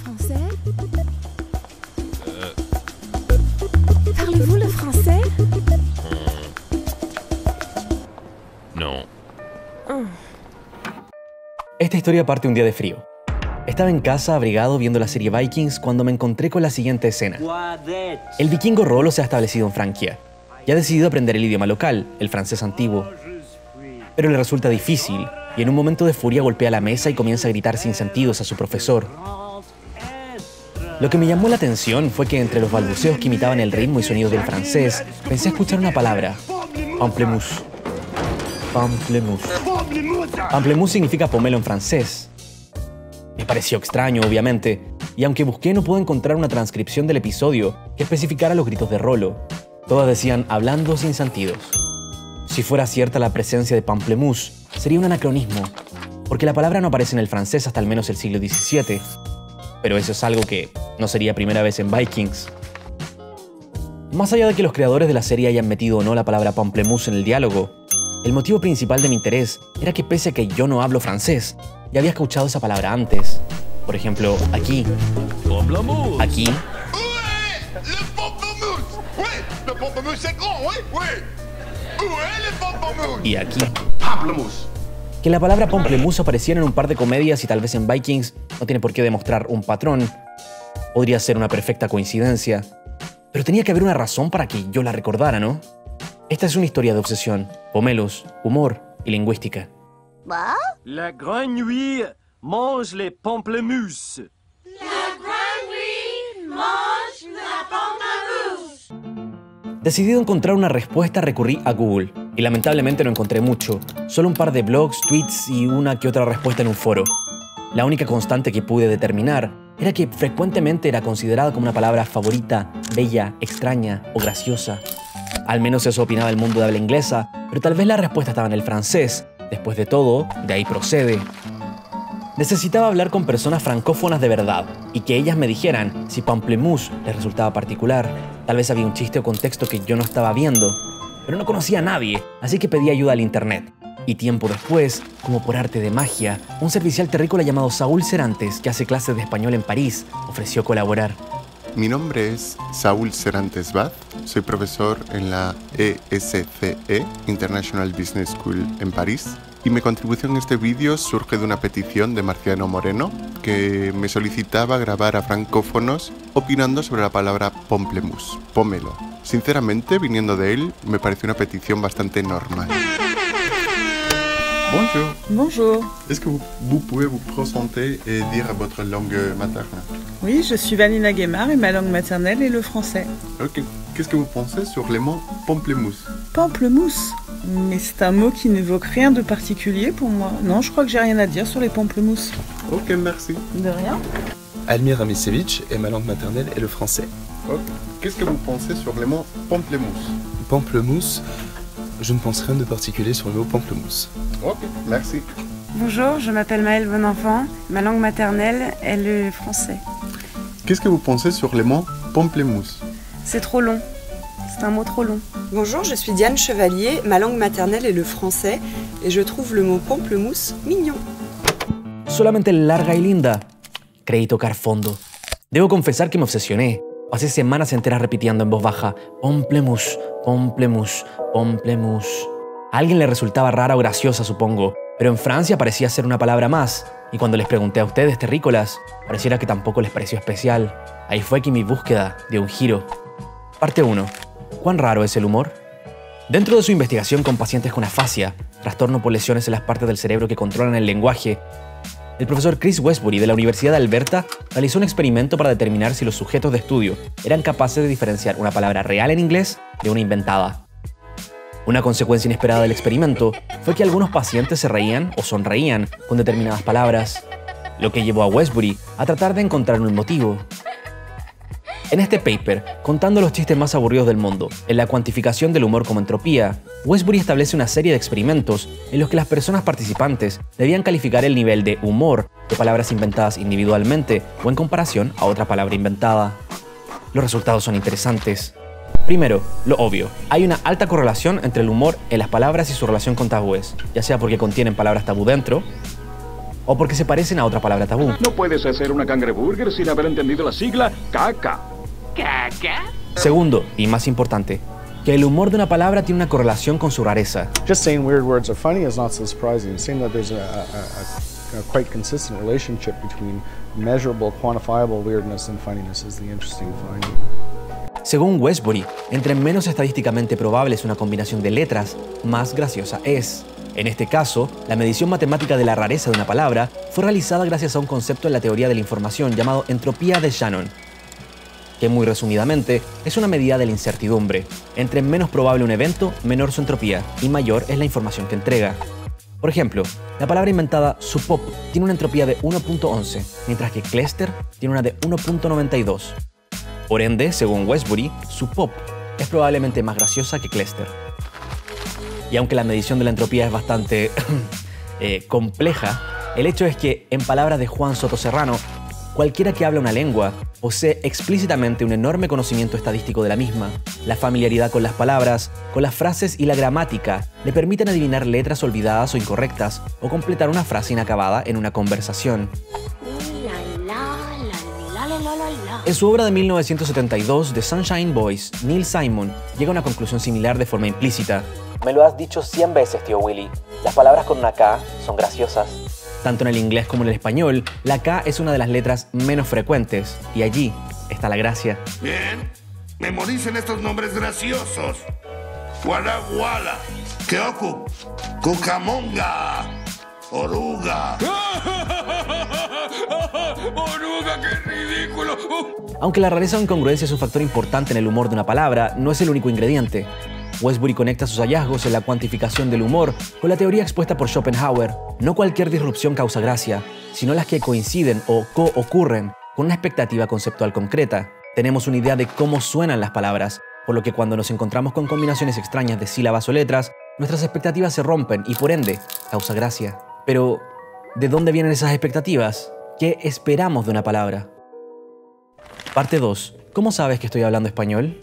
français? Parlez-vous le français? No. Esta historia parte un día de frío. Estaba en casa abrigado viendo la serie Vikings cuando me encontré con la siguiente escena. El vikingo Rollo se ha establecido en Francia y ha decidido aprender el idioma local, el francés antiguo. Pero le resulta difícil y en un momento de furia golpea la mesa y comienza a gritar sin sentidos a su profesor. Lo que me llamó la atención fue que entre los balbuceos que imitaban el ritmo y sonido del francés, pensé escuchar una palabra: pamplemousse. Pamplemousse. Pamplemousse significa pomelo en francés. Me pareció extraño, obviamente, y aunque busqué no pude encontrar una transcripción del episodio que especificara los gritos de Rollo. Todas decían hablando sin sentidos. Si fuera cierta la presencia de pamplemousse, sería un anacronismo, porque la palabra no aparece en el francés hasta al menos el siglo XVII. Pero eso es algo que no sería primera vez en Vikings. Más allá de que los creadores de la serie hayan metido o no la palabra pamplemousse en el diálogo, el motivo principal de mi interés era que pese a que yo no hablo francés, ya había escuchado esa palabra antes. Por ejemplo, aquí. Aquí. Y aquí. Que la palabra pamplemousse apareciera en un par de comedias y tal vez en Vikings no tiene por qué demostrar un patrón. Podría ser una perfecta coincidencia. Pero tenía que haber una razón para que yo la recordara, ¿no? Esta es una historia de obsesión, pomelos, humor y lingüística. La grenouille mange les pamplemousses. La grenouille mange la pamplemousse. Decidido encontrar una respuesta, recurrí a Google. Y lamentablemente no encontré mucho. Solo un par de blogs, tweets y una que otra respuesta en un foro. La única constante que pude determinar era que frecuentemente era considerada como una palabra favorita, bella, extraña o graciosa. Al menos eso opinaba el mundo de habla inglesa, pero tal vez la respuesta estaba en el francés. Después de todo, de ahí procede. Necesitaba hablar con personas francófonas de verdad y que ellas me dijeran si pamplemousse les resultaba particular. Tal vez había un chiste o contexto que yo no estaba viendo, pero no conocía a nadie, así que pedí ayuda al internet. Y tiempo después, como por arte de magia, un servicial terrícola llamado Saúl Serantes, que hace clases de español en París, ofreció colaborar. Mi nombre es Saúl Serantes Baz, soy profesor en la ESCE, International Business School en París, y mi contribución en este vídeo surge de una petición de Marciano Moreno, que me solicitaba grabar a francófonos opinando sobre la palabra pamplemousse, pomelo. Sinceramente, viniendo de él, me parece una petición bastante normal. Bonjour. Bonjour. Est-ce que vous pouvez vous présenter et dire votre langue maternelle? Oui, je suis Vanina Guémard et ma langue maternelle est le français. Ok. Qu'est-ce que vous pensez sur le mot pamplemousse? Pamplemousse? Mais c'est un mot qui n'évoque rien de particulier pour moi. Non, je crois que j'ai rien à dire sur les pamplemousses. Ok, merci. De rien. Almir Amisevich et ma langue maternelle est le français. Ok. Qu'est-ce que vous pensez sur le mot pamplemousse? Pamplemousse, je ne pense rien de particulier sur le mot pamplemousse. Ok, merci. Bonjour, je m'appelle Maëlle Bonenfant. Ma langue maternelle est le français. Qu'est-ce que vous pensez sur le mot pamplemousse? C'est trop long. C'est un mot trop long. Bonjour, je suis Diane Chevalier. Ma langue maternelle est le français et je trouve le mot pamplemousse mignon. Solamente larga y linda. Creí tocar fondo. Debo confesar que me obsesioné. Pasé semanas enteras repitiendo en voz baja: pamplemousse, pamplemousse, pamplemousse. A alguien le resultaba rara o graciosa, supongo, pero en Francia parecía ser una palabra más, y cuando les pregunté a ustedes, terrícolas, pareciera que tampoco les pareció especial. Ahí fue que mi búsqueda dio un giro. Parte 1. ¿Cuán raro es el humor? Dentro de su investigación con pacientes con afasia, trastorno por lesiones en las partes del cerebro que controlan el lenguaje, el profesor Chris Westbury de la Universidad de Alberta realizó un experimento para determinar si los sujetos de estudio eran capaces de diferenciar una palabra real en inglés de una inventada. Una consecuencia inesperada del experimento fue que algunos pacientes se reían o sonreían con determinadas palabras, lo que llevó a Westbury a tratar de encontrar un motivo. En este paper, contando los chistes más aburridos del mundo, en la cuantificación del humor como entropía, Westbury establece una serie de experimentos en los que las personas participantes debían calificar el nivel de humor de palabras inventadas individualmente o en comparación a otra palabra inventada. Los resultados son interesantes. Primero, lo obvio, hay una alta correlación entre el humor en las palabras y su relación con tabúes, ya sea porque contienen palabras tabú dentro, o porque se parecen a otra palabra tabú. No puedes hacer una cangreburger sin haber entendido la sigla caca. ¿Caca? Segundo, y más importante, que el humor de una palabra tiene una correlación con su rareza. Just saying weird words are funny is not so surprising. Saying that there's a quite consistent relationship between measurable, quantifiable weirdness and funniness is the interesting finding. Según Westbury, entre menos estadísticamente probable es una combinación de letras, más graciosa es. En este caso, la medición matemática de la rareza de una palabra fue realizada gracias a un concepto en la teoría de la información llamado entropía de Shannon, que muy resumidamente es una medida de la incertidumbre. Entre menos probable un evento, menor su entropía, y mayor es la información que entrega. Por ejemplo, la palabra inventada supop tiene una entropía de 1.11, mientras que cluster tiene una de 1.92. Por ende, según Westbury, supop es probablemente más graciosa que cluster. Y aunque la medición de la entropía es bastante compleja, el hecho es que, en palabras de Juan Soto Serrano, cualquiera que habla una lengua posee explícitamente un enorme conocimiento estadístico de la misma. La familiaridad con las palabras, con las frases y la gramática le permiten adivinar letras olvidadas o incorrectas o completar una frase inacabada en una conversación. En su obra de 1972, The Sunshine Boys, Neil Simon llega a una conclusión similar de forma implícita. Me lo has dicho 100 veces, tío Willy. Las palabras con una K son graciosas. Tanto en el inglés como en el español, la K es una de las letras menos frecuentes, y allí está la gracia. Bien, memoricen estos nombres graciosos. Walla Walla, Keoku, Cucamonga, Oruga. ¡Oruga, qué ridículo! Aunque la rareza o incongruencia es un factor importante en el humor de una palabra, no es el único ingrediente. Westbury conecta sus hallazgos en la cuantificación del humor con la teoría expuesta por Schopenhauer. No cualquier disrupción causa gracia, sino las que coinciden o co-ocurren con una expectativa conceptual concreta. Tenemos una idea de cómo suenan las palabras, por lo que cuando nos encontramos con combinaciones extrañas de sílabas o letras, nuestras expectativas se rompen y por ende causa gracia. Pero, ¿de dónde vienen esas expectativas? ¿Qué esperamos de una palabra? Parte 2. ¿Cómo sabes que estoy hablando español?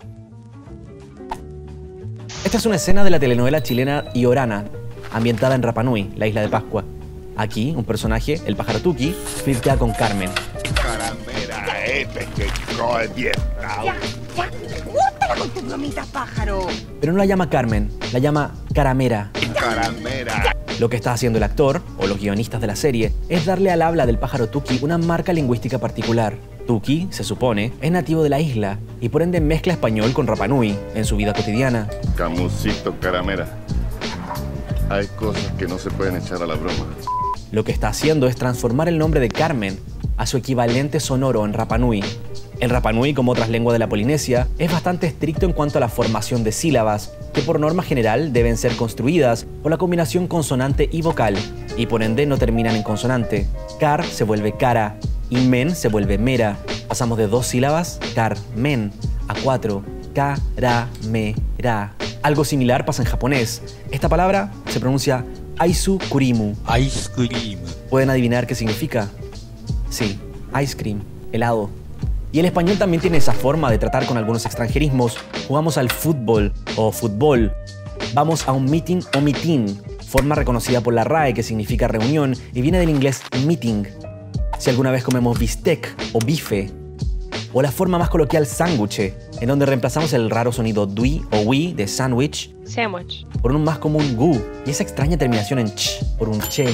Esta es una escena de la telenovela chilena Iorana, ambientada en Rapa Nui, la isla de Pascua. Aquí, un personaje, el pájaro Tuki, flirtea con Carmen. Caramera, que es bien. Con tu bromita, pájaro. Pero no la llama Carmen, la llama Caramera. Caramera. Lo que está haciendo el actor, o los guionistas de la serie, es darle al habla del pájaro Tuki una marca lingüística particular. Tuki, se supone, es nativo de la isla y por ende mezcla español con Rapa Nui en su vida cotidiana. Camusito, Caramera. Hay cosas que no se pueden echar a la broma. Lo que está haciendo es transformar el nombre de Carmen a su equivalente sonoro en Rapa Nui. El Rapa Nui, como otras lenguas de la Polinesia, es bastante estricto en cuanto a la formación de sílabas, que por norma general deben ser construidas por la combinación consonante y vocal, y por ende no terminan en consonante. Car se vuelve cara, y men se vuelve mera. Pasamos de 2 sílabas, car-men, a 4, ka-ra-me-ra. Algo similar pasa en japonés. Esta palabra se pronuncia aisu kurimu. Ice cream. ¿Pueden adivinar qué significa? Sí, ice cream, helado. Y el español también tiene esa forma de tratar con algunos extranjerismos. Jugamos al fútbol o fútbol. Vamos a un meeting o meeting, forma reconocida por la RAE que significa reunión y viene del inglés meeting. Si alguna vez comemos bistec o bife, o la forma más coloquial sándwich, en donde reemplazamos el raro sonido dui o wi de sandwich por un más común gu y esa extraña terminación en ch por un che.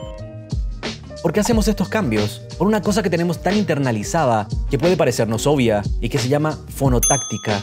¿Por qué hacemos estos cambios? Por una cosa que tenemos tan internalizada que puede parecernos obvia y que se llama fonotáctica.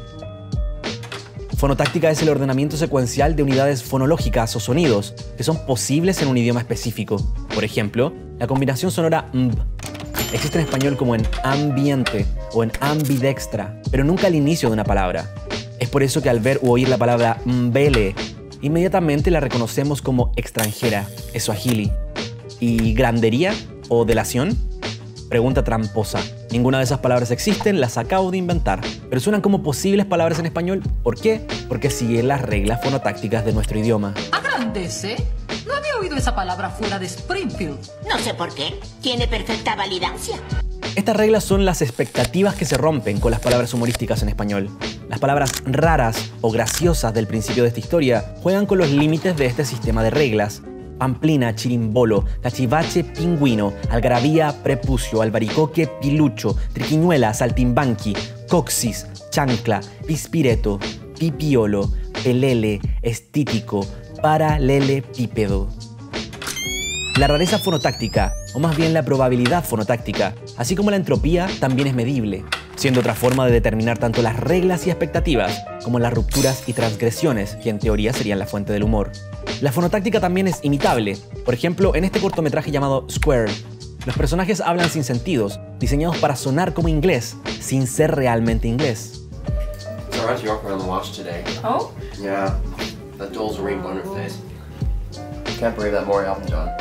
Fonotáctica es el ordenamiento secuencial de unidades fonológicas o sonidos que son posibles en un idioma específico. Por ejemplo, la combinación sonora mb existe en español como en ambiente o en ambidextra, pero nunca al inicio de una palabra. Es por eso que al ver u oír la palabra mbele, inmediatamente la reconocemos como extranjera, swahili. ¿Y grandería o delación? Pregunta tramposa. Ninguna de esas palabras existen, las acabo de inventar. Pero suenan como posibles palabras en español. ¿Por qué? Porque siguen las reglas fonotácticas de nuestro idioma. ¿Agrandece? No había oído esa palabra fuera de Springfield. No sé por qué. Tiene perfecta validancia. Estas reglas son las expectativas que se rompen con las palabras humorísticas en español. Las palabras raras o graciosas del principio de esta historia juegan con los límites de este sistema de reglas pamplina, chirimbolo, cachivache, pingüino, algarabía, prepucio, albaricoque, pilucho, triquiñuela, saltimbanqui, coxis, chancla, pispireto, pipiolo, pelele, estítico, paralelepípedo. La rareza fonotáctica, o más bien la probabilidad fonotáctica, así como la entropía, también es medible, siendo otra forma de determinar tanto las reglas y expectativas como las rupturas y transgresiones, que en teoría serían la fuente del humor. La fonotáctica también es imitable. Por ejemplo, en este cortometraje llamado Square, los personajes hablan sin sentidos, diseñados para sonar como inglés, sin ser realmente inglés. I went to York on the watch today. Oh? Yeah, that doll's a rainbow on her face. Can't believe that Maury Elton John.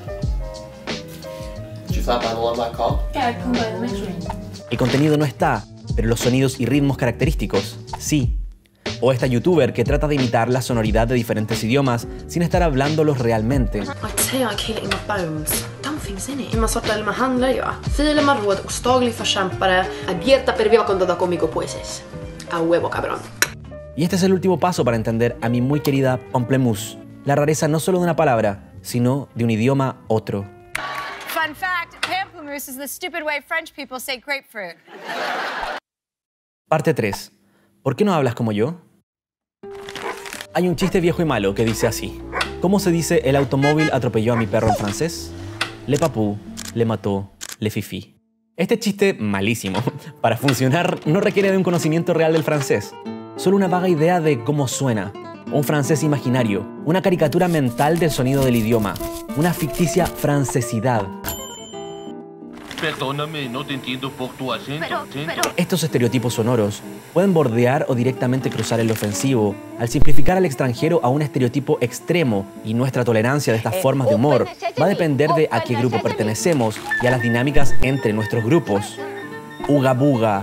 Did you flap out on that call? Yeah, I come by the next ring. El contenido no está, pero los sonidos y ritmos característicos, sí. O esta youtuber que trata de imitar la sonoridad de diferentes idiomas sin estar hablándolos realmente. I'd say I kill it in my bones. Dumb in it. Man sorta eller man handlar ju. Filer man råd, ostaglig förkämpare, abierta per viva contada conmigo pueses. A huevo, cabrón. Y este es el último paso para entender a mi muy querida pamplemousse, la rareza no solo de una palabra, sino de un idioma otro. Fun fact, pamplemousse is the stupid way French people say grapefruit. Parte 3. ¿Por qué no hablas como yo? Hay un chiste viejo y malo que dice así. ¿Cómo se dice el automóvil atropelló a mi perro en francés? Le papou, le mató, le fifi. Este chiste, malísimo, para funcionar no requiere de un conocimiento real del francés, solo una vaga idea de cómo suena, un francés imaginario, una caricatura mental del sonido del idioma, una ficticia francesidad. Perdóname, no te entiendo por tu acento. Estos estereotipos sonoros pueden bordear o directamente cruzar el ofensivo al simplificar al extranjero a un estereotipo extremo, y nuestra tolerancia de estas formas de humor va a depender de a qué grupo pertenecemos y a las dinámicas entre nuestros grupos. Uga buga,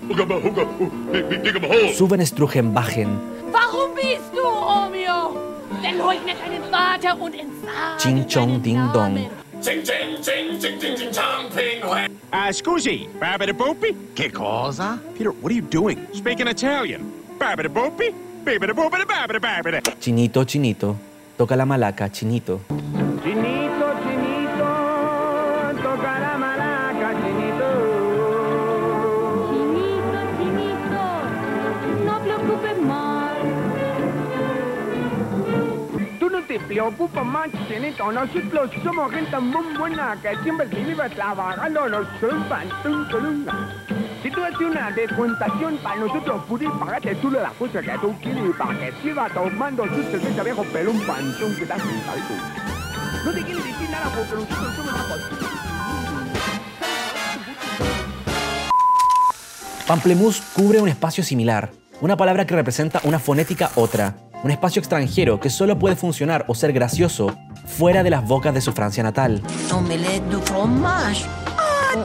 suben strugenbachen, Warum bist du, Romeo? Verleugnet deinen Vater und entfahre ching chong ding dong. Scusi, Babidi-boopy? Che cosa? Peter, what are you doing? Speaking Italian. Babidi-boopy? Babidi-boopy-babidi-babidi. Chinito, chinito, toca la malaca, chinito. Chinito, chinito, toca la malaca, chinito. Chinito, chinito, no preocupes más. Tú no te preocupas más, chinito. Nosotros somos gente muy buena que siempre se vive trabajando los columna. Si tú haces una descuentación para nosotros poder pagarte tú las cosas que tú quieres y para que sigas tomando su cerveza viejo pelón panzón que estás sentadito. No te quiero decir nada porque nosotros somos una cosa. Pamplemousse cubre un espacio similar, una palabra que representa una fonética otra, un espacio extranjero que solo puede funcionar o ser gracioso fuera de las bocas de su Francia natal. Omelette de fromage. Oh,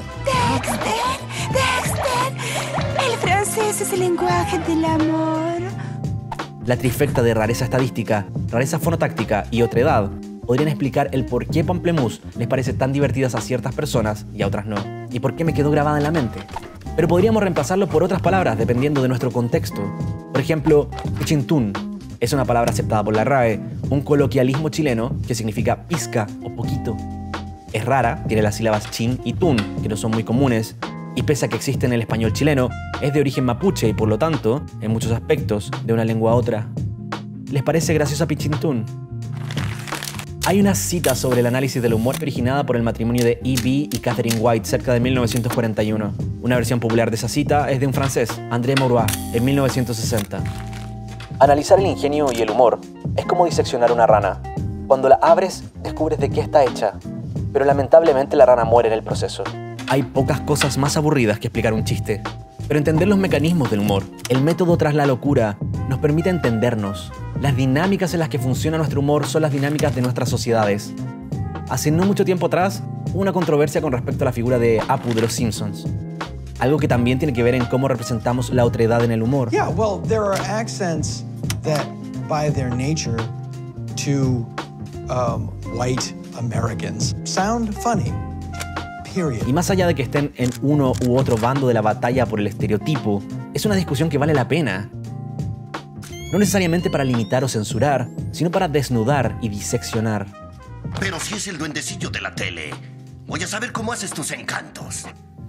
Dexter, el francés es el lenguaje del amor. La trifecta de rareza estadística, rareza fonotáctica y otredad podrían explicar el por qué Pamplemousse les parece tan divertidas a ciertas personas y a otras no, y por qué me quedó grabada en la mente. Pero podríamos reemplazarlo por otras palabras dependiendo de nuestro contexto. Por ejemplo, pichintún es una palabra aceptada por la RAE, un coloquialismo chileno que significa pizca o poquito. Es rara, tiene las sílabas chin y tun, que no son muy comunes, y pese a que existe en el español chileno, es de origen mapuche y por lo tanto, en muchos aspectos, de una lengua a otra. ¿Les parece graciosa pichintún? Hay una cita sobre el análisis del humor originada por el matrimonio de E.B. y Catherine White cerca de 1941. Una versión popular de esa cita es de un francés, André Maurois, en 1960. Analizar el ingenio y el humor es como diseccionar una rana. Cuando la abres, descubres de qué está hecha, pero lamentablemente la rana muere en el proceso. Hay pocas cosas más aburridas que explicar un chiste, pero entender los mecanismos del humor, el método tras la locura, nos permite entendernos. Las dinámicas en las que funciona nuestro humor son las dinámicas de nuestras sociedades. Hace no mucho tiempo atrás, hubo una controversia con respecto a la figura de Apu de los Simpsons. Algo que también tiene que ver en cómo representamos la otredad en el humor. Yeah, well, there are accents that, by their nature, to white Americans sound funny. Period. Y más allá de que estén en uno u otro bando de la batalla por el estereotipo, es una discusión que vale la pena. No necesariamente para limitar o censurar, sino para desnudar y diseccionar. Pero si es el duendecillo de la tele, voy a saber cómo haces tus encantos.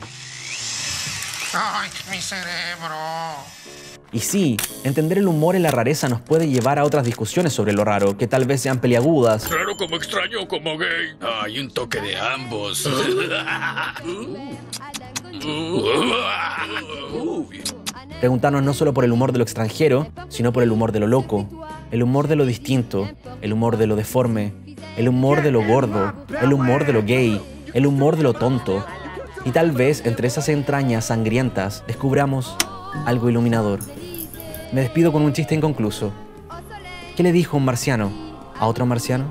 ¡Ay, mi cerebro! Y sí, entender el humor en la rareza nos puede llevar a otras discusiones sobre lo raro, que tal vez sean peliagudas. Raro como extraño como gay. Hay un toque de ambos. Preguntarnos no solo por el humor de lo extranjero, sino por el humor de lo loco, el humor de lo distinto, el humor de lo deforme, el humor de lo gordo, el humor de lo gay, el humor de lo tonto. Y tal vez entre esas entrañas sangrientas descubramos algo iluminador. Me despido con un chiste inconcluso. ¿Qué le dijo un marciano a otro marciano?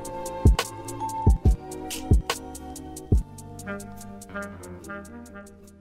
Thank you.